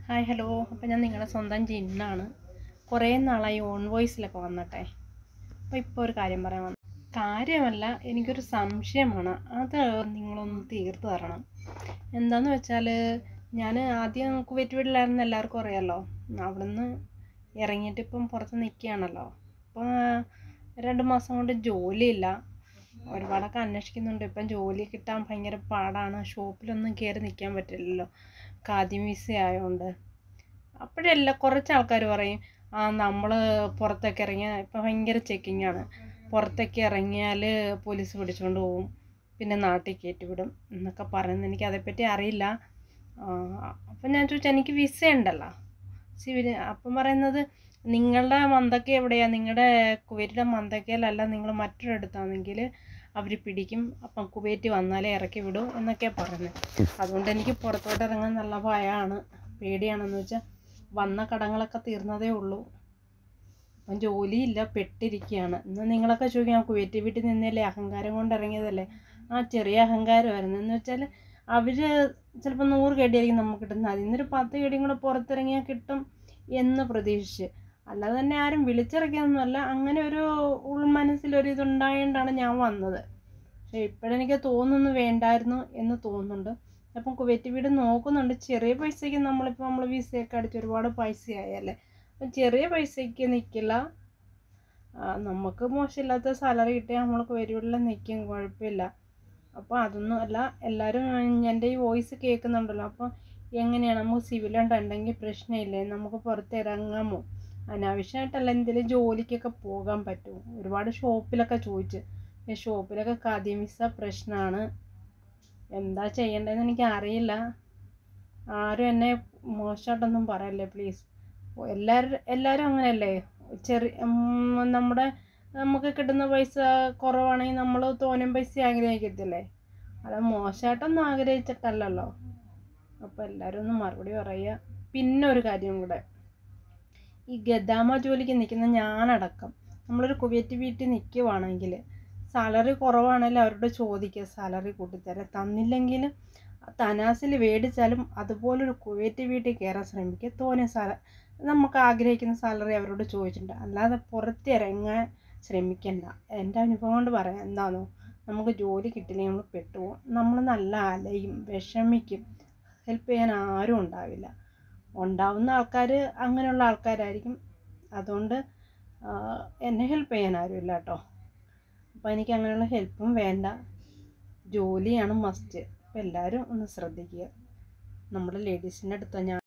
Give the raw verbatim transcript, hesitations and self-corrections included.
Hi hello. അപ്പോൾ ഞാൻ നിങ്ങളുടെ സ്വന്തം ജിന്നാണ്. കുറേ നാളായി ഓൺ വോയിസിലൊക്കെ വന്നിട്ടെ. അപ്പോൾ ഇപ്പോൾ ഒരു കാര്യം പറയാൻ വന്നു. കാര്യമല്ല, എനിക്കൊരു സംശയമാണ്. അത് നിങ്ങളൊന്ന് തീർത്ത് തരണം. എന്താണെന്ന് വെച്ചാൽ, ഞാൻ ആദ്യം കുവൈറ്റ് വീട്ടിലായിരുന്നു, എല്ലാവർക്കും അറിയാമല്ലോ. അവിടുന്ന് ഇറങ്ങിയിട്ട് ഇപ്പം പുറത്ത് നിൽക്കുകയാണല്ലോ. അപ്പോൾ രണ്ട് മാസം കൊണ്ട് ജോലിയില്ല. ഒരുപാടൊക്കെ അന്വേഷിക്കുന്നുണ്ട്. ഇപ്പം ജോലി കിട്ടാൻ ഭയങ്കര പാടാണ്. ഷോപ്പിലൊന്നും കയറി നിൽക്കാൻ പറ്റില്ലല്ലോ, ഖാദിം വിസ ആയതുകൊണ്ട്. അപ്പോഴല്ല കുറച്ച് ആൾക്കാർ പറയും, ആ നമ്മൾ പുറത്തൊക്കെ ഇറങ്ങിയാൽ ഇപ്പം ഭയങ്കര ചെക്കിങ്ങാണ്, പുറത്തൊക്കെ ഇറങ്ങിയാൽ പോലീസ് പിടിച്ചുകൊണ്ട് പോകും, പിന്നെ നാട്ടിൽ കയറ്റി വിടും എന്നൊക്കെ പറയുന്നത്. എനിക്ക് അതേപ്പറ്റി അറിയില്ല. അപ്പം ഞാൻ ചോദിച്ചാൽ എനിക്ക് വിസ ഉണ്ടല്ലോ സിവിൽ. അപ്പം പറയുന്നത് നിങ്ങളുടെ മന്തക്ക എവിടെയാണ്, നിങ്ങളുടെ കുവൈറ്റിലെ മന്തക്കയിലല്ല, നിങ്ങൾ മറ്റൊരിടത്താണെങ്കിൽ അവർ പിടിക്കും, അപ്പം കുവൈറ്റ് വന്നാലേ ഇറക്കി വിടും എന്നൊക്കെയാണ് പറയുന്നത്. അതുകൊണ്ട് എനിക്ക് പുറത്തോട്ട് ഇറങ്ങാൻ നല്ല ഭയമാണ്, പേടിയാണെന്ന് വെച്ചാൽ വന്ന കടങ്ങളൊക്കെ തീർന്നതേ ഉള്ളൂ. അപ്പം ജോലിയില്ല, പെട്ടിരിക്കുകയാണ്. ഇന്ന് നിങ്ങളൊക്കെ ചോദിക്കാം, കുവൈറ്റ് വീട്ടിൽ നിന്നല്ലേ, അഹങ്കാരം കൊണ്ട് ഇറങ്ങിയതല്ലേ. ആ ചെറിയ അഹങ്കാരമായിരുന്നു. എന്ന് വെച്ചാൽ അവർ ചിലപ്പോൾ നൂറ് കേടിയായിരിക്കും നമുക്ക് കിട്ടുന്നത്, അതിൽ നിന്നൊരു പത്ത് കേടിയും കൂടെ പുറത്തിറങ്ങിയാൽ കിട്ടും എന്ന് പ്രതീക്ഷിച്ച്. അല്ലാതെ തന്നെ ആരും വിളിച്ചിറക്കിയൊന്നുമല്ല. അങ്ങനെ ഒരു ഉൾമനസ്സിലൊരു ഇതുണ്ടായതുകൊണ്ടാണ് ഞാൻ വന്നത്. പക്ഷേ ഇപ്പോഴെനിക്ക് തോന്നുന്നു വേണ്ടായിരുന്നു എന്ന് തോന്നുന്നുണ്ട്. അപ്പം കുവൈറ്റ് വീട് നോക്കുന്നുണ്ട്. ചെറിയ പൈസയ്ക്ക് നമ്മളിപ്പോൾ നമ്മൾ വിസയൊക്കെ അടിച്ച് ഒരുപാട് പൈസയായല്ലേ. അപ്പം ചെറിയ പൈസയ്ക്ക് നിൽക്കില്ല. നമുക്ക് മോശമില്ലാത്ത സാലറി കിട്ടിയാൽ നമ്മൾ കുവൈറ്റ് വീട്ടിൽ നിൽക്കും, കുഴപ്പമില്ല. അപ്പോൾ അതൊന്നും അല്ല. എല്ലാവരും എൻ്റെ ഈ വോയിസ് കേൾക്കുന്നുണ്ടല്ലോ. അപ്പോൾ എങ്ങനെയാണ്, നമുക്ക് സിവിലുണ്ടെങ്കിൽ പ്രശ്നമില്ലേ, നമുക്ക് പുറത്തിറങ്ങാമോ, അനാവശ്യമായിട്ടല്ല, എന്തെങ്കിലും ജോലിക്കൊക്കെ പോകാൻ പറ്റുമോ. ഒരുപാട് ഷോപ്പിലൊക്കെ ചോദിച്ച്, ഈ ഷോപ്പിലൊക്കെ ഖാദിം വിസ പ്രശ്നമാണ്. എന്താ ചെയ്യേണ്ടതെന്ന് എനിക്ക് അറിയില്ല. ആരും എന്നെ മോശമായിട്ടൊന്നും പറയല്ലേ പ്ലീസ്. എല്ലാവരും എല്ലാവരും അങ്ങനെയല്ലേ. ചെറിയ നമ്മുടെ നമുക്ക് കിട്ടുന്ന പൈസ കുറവാണെങ്കിൽ നമ്മൾ തോനും പൈസ ആഗ്രഹിക്കത്തില്ലേ. അത് മോശമായിട്ടൊന്നും ആഗ്രഹിച്ചിട്ടല്ലല്ലോ. അപ്പോൾ എല്ലാവരും ഒന്ന് മറുപടി പറയുക. പിന്നെ ഒരു കാര്യം കൂടെ, ഈ ഗദാമ ജോലിക്ക് നിൽക്കുന്ന ഞാനടക്കം നമ്മളൊരു കുവൈറ്റ് വീട്ടിൽ നിൽക്കുവാണെങ്കിൽ സാലറി കുറവാണെങ്കിൽ അവരോട് ചോദിക്കുക, സാലറി കൂട്ടിത്തരാം. തന്നില്ലെങ്കിൽ തനാസിൽ മേടിച്ചാലും അതുപോലൊരു കുവൈറ്റ് വീട്ടിൽ കയറാൻ ശ്രമിക്കുക. തോനെ സാല നമുക്ക് ആഗ്രഹിക്കുന്ന സാലറി അവരോട് ചോദിച്ചിട്ടുണ്ട്. അല്ലാതെ പുറത്തിറങ്ങാൻ ശ്രമിക്കണ്ട. എൻ്റെ അനുഭവം കൊണ്ട് പറയാം. എന്താണോ, നമുക്ക് ജോലി കിട്ടില്ലെങ്കിൽ നമ്മൾ പെട്ടുപോകും. നമ്മൾ നല്ല അലയും, വിഷമിക്കും. ഹെൽപ്പ് ചെയ്യാൻ ആരും ഉണ്ടാവില്ല. ഉണ്ടാവുന്ന ആൾക്കാർ അങ്ങനെയുള്ള ആൾക്കാരായിരിക്കും. അതുകൊണ്ട് എന്നെ ഹെൽപ്പ് ചെയ്യാൻ ആരുമില്ല കേട്ടോ. അപ്പോൾ എനിക്ക് അങ്ങനെയുള്ള ഹെൽപ്പും വേണ്ട. ജോലിയാണ് മസ്റ്റ്. അപ്പോൾ എല്ലാവരും ഒന്ന് ശ്രദ്ധിക്കുക. നമ്മുടെ ലേഡീസിൻ്റെ അടുത്ത് ഞാൻ